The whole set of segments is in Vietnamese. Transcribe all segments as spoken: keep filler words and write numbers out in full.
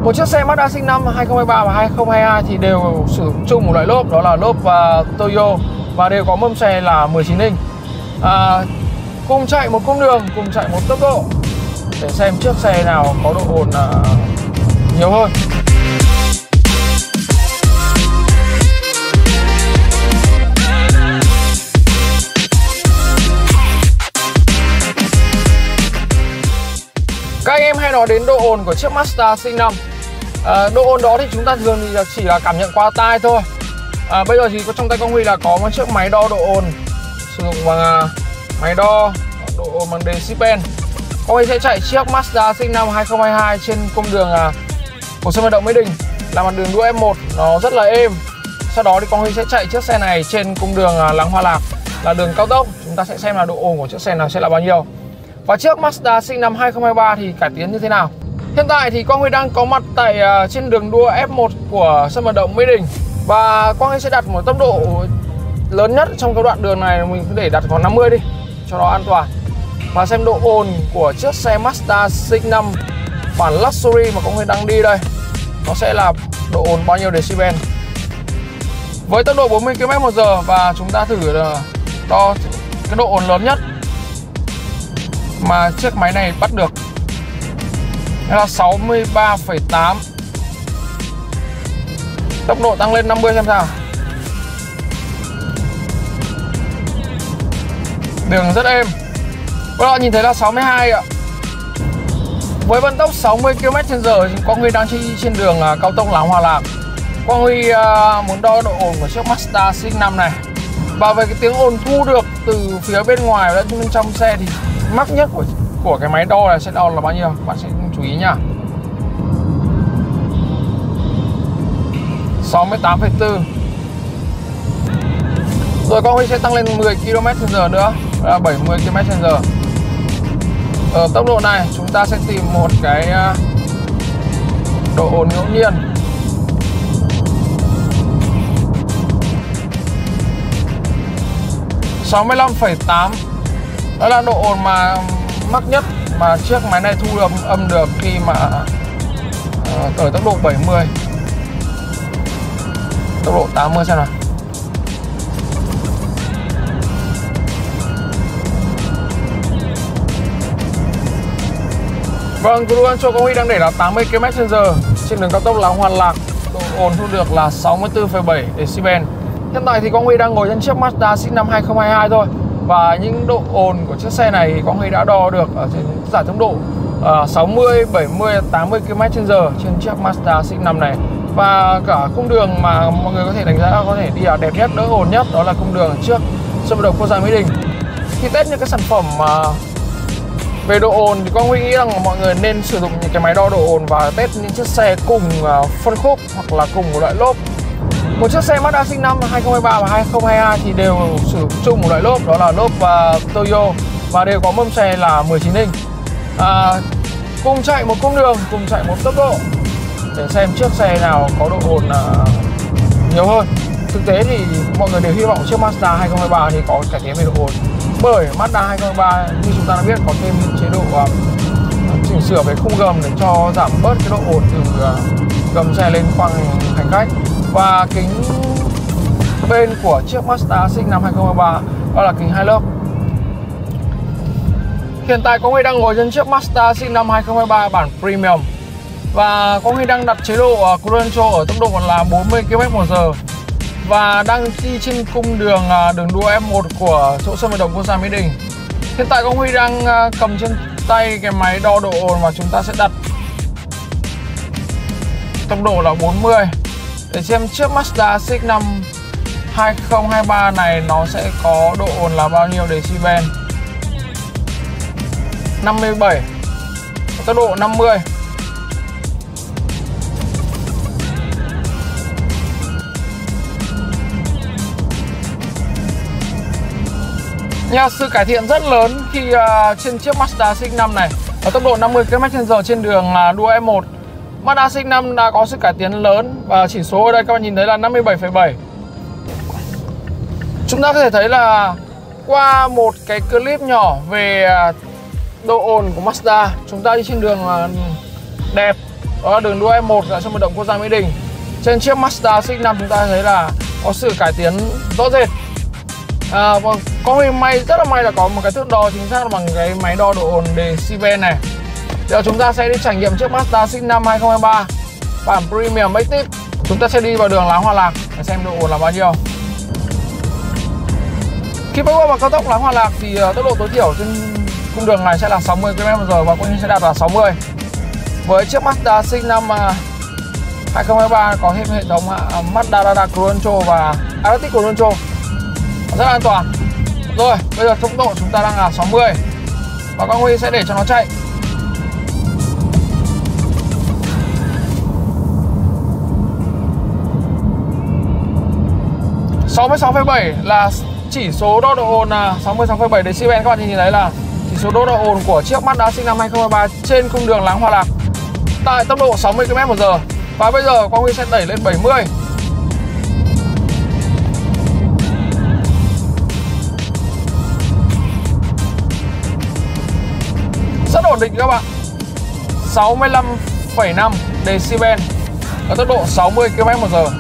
Một chiếc xe Mazda sinh năm hai không hai ba và hai không hai hai thì đều sử dụng chung một loại lốp, đó là lốp uh, Toyo, và đều có mâm xe là mười chín inch. À, cùng chạy một cung đường, cùng chạy một tốc độ để xem chiếc xe nào có độ ồn uh, nhiều hơn. Các anh em hay nói đến độ ồn của chiếc Mazda sinh năm. à, Độ ồn đó thì chúng ta thường thì chỉ là cảm nhận qua tai thôi. à, Bây giờ thì có trong tay Quang Huy là có một chiếc máy đo độ ồn sử dụng bằng uh, máy đo độ ồn bằng decibel. Quang Huy sẽ chạy chiếc Mazda sinh năm hai không hai hai trên cung đường uh, của sân vận động Mỹ Đình, là mặt đường đua F một, nó rất là êm. Sau đó thì Quang Huy sẽ chạy chiếc xe này trên cung đường uh, Láng Hoa Lạc, là đường cao tốc. Chúng ta sẽ xem là độ ồn của chiếc xe nào sẽ là bao nhiêu. Và chiếc Mazda sinh năm hai không hai ba thì cải tiến như thế nào? Hiện tại thì Quang Huy đang có mặt tại uh, trên đường đua F một của sân vận động Mỹ Đình, và Quang Huy sẽ đặt một tốc độ lớn nhất trong cái đoạn đường này, mình cứ để đặt khoảng năm mươi đi cho nó an toàn, và xem độ ồn của chiếc xe Mazda sinh năm bản Luxury mà Quang Huy đang đi đây, nó sẽ là độ ồn bao nhiêu decibel với tốc độ bốn mươi ki lô mét một giờ. Và chúng ta thử uh, đo cái độ ồn lớn nhất mà chiếc máy này bắt được, đó là sáu mươi ba phẩy tám. Tốc độ tăng lên năm mươi xem sao. Đường rất êm. Các bạn nhìn thấy là sáu mươi hai ạ. Với vận tốc sáu mươi ki lô mét trên giờ thì Quang Huy đang đi trên đường cao tốc Láng Hoa Lạc. Quang Huy uh, muốn đo độ ồn của chiếc Mazda sinh năm này. Và về cái tiếng ồn thu được từ phía bên ngoài lẫn bên trong xe thì mắc nhất của của cái máy đo này sẽ đo là bao nhiêu? Bạn sẽ chú ý nha. sáu mươi tám phẩy bốn. Rồi Quang Huy sẽ tăng lên mười ki lô mét trên giờ nữa, là bảy mươi ki lô mét trên giờ. Ở tốc độ này chúng ta sẽ tìm một cái độ ồn ngẫu nhiên. sáu mươi lăm phẩy tám. Đó là độ ồn mà mắc nhất mà chiếc máy này thu âm, âm được khi mà uh, ở tốc độ bảy mươi. Tốc độ tám mươi xem nào. Vâng, cruise control Quang Huy đang để là tám mươi ki lô mét trên giờ trên đường cao tốc Láng Hoa Lạc. Độ ồn thu được là sáu mươi tư phẩy bảy decibel. Hiện tại thì Quang Huy đang ngồi trên chiếc Mazda sinh năm hai không hai hai thôi. Và những độ ồn của chiếc xe này thì Quang Huy đã đo được ở trên giải tốc độ uh, sáu mươi, bảy mươi, tám mươi ki lô mét trên giờ trên chiếc Mazda sinh năm này. Và cả cung đường mà mọi người có thể đánh giá có thể đi là đẹp nhất, đỡ ồn nhất, đó là cung đường trước sân vận động quốc gia Mỹ Đình. Khi test những cái sản phẩm mà về độ ồn thì Quang Huy nghĩ rằng mọi người nên sử dụng những cái máy đo độ ồn và test những chiếc xe cùng uh, phân khúc hoặc là cùng một loại lốp. Một chiếc xe Mazda sinh năm hai không hai ba và hai không hai hai thì đều sử dụng chung một loại lốp, đó là lốp uh, Toyo, và đều có mâm xe là mười chín inch. À, cùng chạy một cung đường, cùng chạy một tốc độ để xem chiếc xe nào có độ ồn uh, nhiều hơn. Thực tế thì mọi người đều hy vọng chiếc Mazda hai không hai ba thì có cải tiến về độ ồn, bởi Mazda hai không hai ba như chúng ta đã biết có thêm chế độ uh, chỉnh sửa về khung gầm để cho giảm bớt cái độ ồn từ uh, gầm xe lên khoang hành khách. Và kính bên của chiếc Mazda sinh năm hai không hai ba đó là kính hai lớp. Hiện tại Quang Huy đang ngồi trên chiếc Mazda sinh năm hai không hai ba bản Premium, và Quang Huy đang đặt chế độ cruise control ở tốc độ là bốn mươi ki lô mét một giờ và đang đi trên cung đường đường đua F một của chỗ sân vận động quốc gia Mỹ Đình. Hiện tại Quang Huy đang cầm trên tay cái máy đo độ ồn và chúng ta sẽ đặt tốc độ là bốn mươi để xem chiếc Mazda sinh năm hai không hai ba này nó sẽ có độ ồn là bao nhiêu decibel. năm mươi bảy, tốc độ năm mươi. Nha, sự cải thiện rất lớn khi uh, trên chiếc Mazda xê ích năm này ở tốc độ năm mươi ki lô mét trên giờ trên đường uh, đua F một. Mazda xê ích năm đã có sự cải tiến lớn và chỉ số ở đây các bạn nhìn thấy là năm mươi bảy phẩy bảy. Chúng ta có thể thấy là qua một cái clip nhỏ về độ ồn của Mazda, chúng ta đi trên đường đẹp, đó là đường đua E một ở sân vận động quốc gia Mỹ Đình. Trên chiếc Mazda xê X năm chúng ta thấy là có sự cải tiến rõ rệt. À, và có may rất là may là có một cái thước đo chính xác bằng cái máy đo độ ồn decibel này. Giờ chúng ta sẽ đi trải nghiệm chiếc Mazda xê X năm hai không hai ba bản Premium Active. Chúng ta sẽ đi vào đường Láng Hòa Lạc để xem độ ồn là bao nhiêu. Khi bước vào cao tốc Láng Hòa Lạc thì uh, tốc độ tối thiểu trên cung đường này sẽ là sáu mươi ki lô mét trên giờ và cũng sẽ đạt là sáu mươi. Với chiếc Mazda xê X năm uh, hai không hai ba có thêm hệ thống uh, Mazda Radar Cruise Control và Adaptive Cruise Control, rất là an toàn. Rồi, bây giờ tốc độ chúng ta đang là sáu mươi và Quang Huy sẽ để cho nó chạy. sáu mươi sáu phẩy bảy là chỉ số đo độ ồn, là sáu mươi sáu phẩy bảy decibel. Các bạn nhìn thấy là chỉ số đo độ ồn của chiếc Mazda xê X năm hai không hai ba trên cung đường Láng Hòa Lạc tại tốc độ sáu mươi ki lô mét trên giờ. Và bây giờ Quang Huy sẽ đẩy lên bảy mươi. Rất ổn định các bạn. sáu mươi lăm phẩy năm decibel ở tốc độ sáu mươi ki lô mét trên giờ.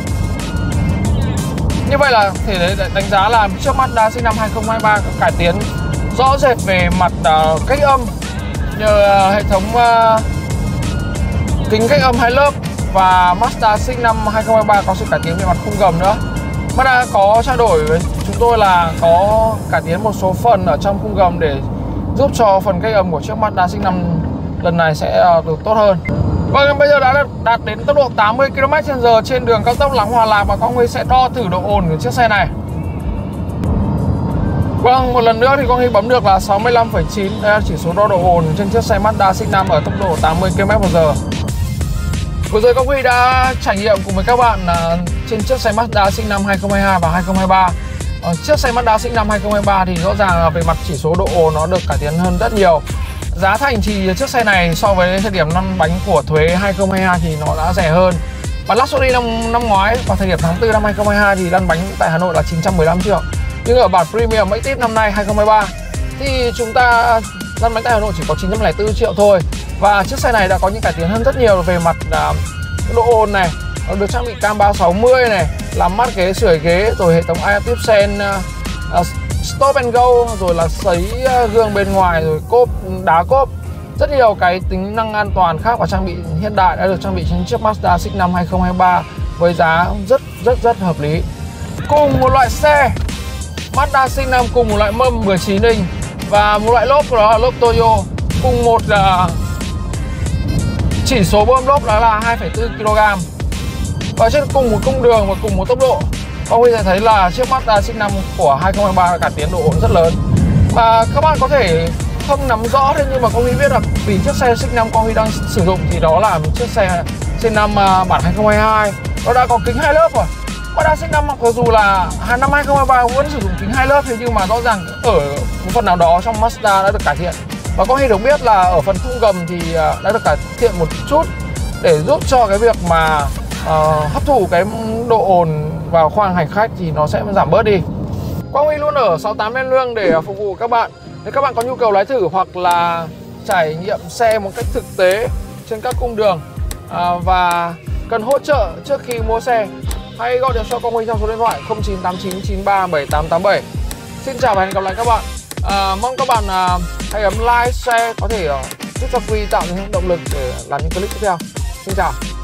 Như vậy là thể đánh giá là chiếc Mazda xê X năm hai không hai ba có cải tiến rõ rệt về mặt uh, cách âm nhờ uh, hệ thống uh, kính cách âm hai lớp, và Mazda xê X năm hai không hai ba có sự cải tiến về mặt khung gầm nữa. Mazda có trao đổi với chúng tôi là có cải tiến một số phần ở trong khung gầm để giúp cho phần cách âm của chiếc Mazda xê X năm lần này sẽ uh, được tốt hơn. Vâng, bây giờ đã đạt đến tốc độ tám mươi ki lô mét trên giờ trên đường cao tốc Láng Hòa Lạc và Quang Huy sẽ đo thử độ ồn của chiếc xe này. Vâng, một lần nữa thì Quang Huy bấm được là sáu mươi lăm phẩy chín. Đây là chỉ số đo độ ồn trên chiếc xe Mazda xê X năm ở tốc độ tám mươi ki lô mét trên giờ. Vừa rồi Quang Huy đã trải nghiệm cùng với các bạn trên chiếc xe Mazda xê X năm hai không hai hai và hai không hai ba. Ở chiếc xe Mazda xê X năm hai không hai ba thì rõ ràng là về mặt chỉ số độ ồn nó được cải tiến hơn rất nhiều. Giá thành thì chiếc xe này so với thời điểm lăn bánh của thuế hai không hai hai thì nó đã rẻ hơn. Bản Luxury năm, năm ngoái vào thời điểm tháng tư năm hai không hai hai thì lăn bánh tại Hà Nội là chín trăm mười lăm triệu. Nhưng ở bản Premium Active năm nay hai không hai ba thì chúng ta lăn bánh tại Hà Nội chỉ có chín trăm lẻ bốn triệu thôi. Và chiếc xe này đã có những cải tiến hơn rất nhiều về mặt uh, độ ồn này. Nó được trang bị cam ba sáu mươi này, làm mát ghế, sưởi ghế, rồi hệ thống Adaptive Sense uh, uh, Stop and Go, rồi là sấy gương bên ngoài, rồi cốp, đá cốp. Rất nhiều cái tính năng an toàn khác và trang bị hiện đại đã được trang bị trên chiếc Mazda xê X năm hai không hai ba với giá rất rất rất hợp lý. Cùng một loại xe, Mazda xê X năm cùng một loại mâm mười chín inch và một loại lốp, đó là lốp Toyo, cùng một uh, chỉ số bơm lốp đó là hai phẩy bốn ki lô gam. Và trên cùng một cung đường và cùng một tốc độ, Quang Huy sẽ thấy là chiếc Mazda xê X năm của hai không hai ba đã cải tiến độ ồn rất lớn. Và các bạn có thể không nắm rõ thế nhưng mà Quang Huy biết là vì chiếc xe xê X năm Quang Huy đang sử dụng thì đó là một chiếc xe xê X năm bản hai không hai hai, nó đã có kính hai lớp rồi. Mazda xê X năm mặc dù là năm hai không hai ba vẫn sử dụng kính hai lớp, thế nhưng mà rõ ràng ở một phần nào đó trong Mazda đã được cải thiện. Và Quang Huy được biết là ở phần khung gầm thì đã được cải thiện một chút để giúp cho cái việc mà uh, hấp thụ cái độ ồn vào khoang hành khách thì nó sẽ giảm bớt đi. Quang Huy luôn ở sáu tám Len Lương để phục vụ các bạn. Nếu các bạn có nhu cầu lái thử hoặc là trải nghiệm xe một cách thực tế trên các cung đường à, và cần hỗ trợ trước khi mua xe, hãy gọi điện cho Quang Huy theo số điện thoại không chín tám chín chín ba bảy tám tám bảy. Xin chào và hẹn gặp lại các bạn. À, mong các bạn à, hãy ấn like, share, có thể uh, giúp cho Huy tạo những động lực để làm những clip tiếp theo. Xin chào.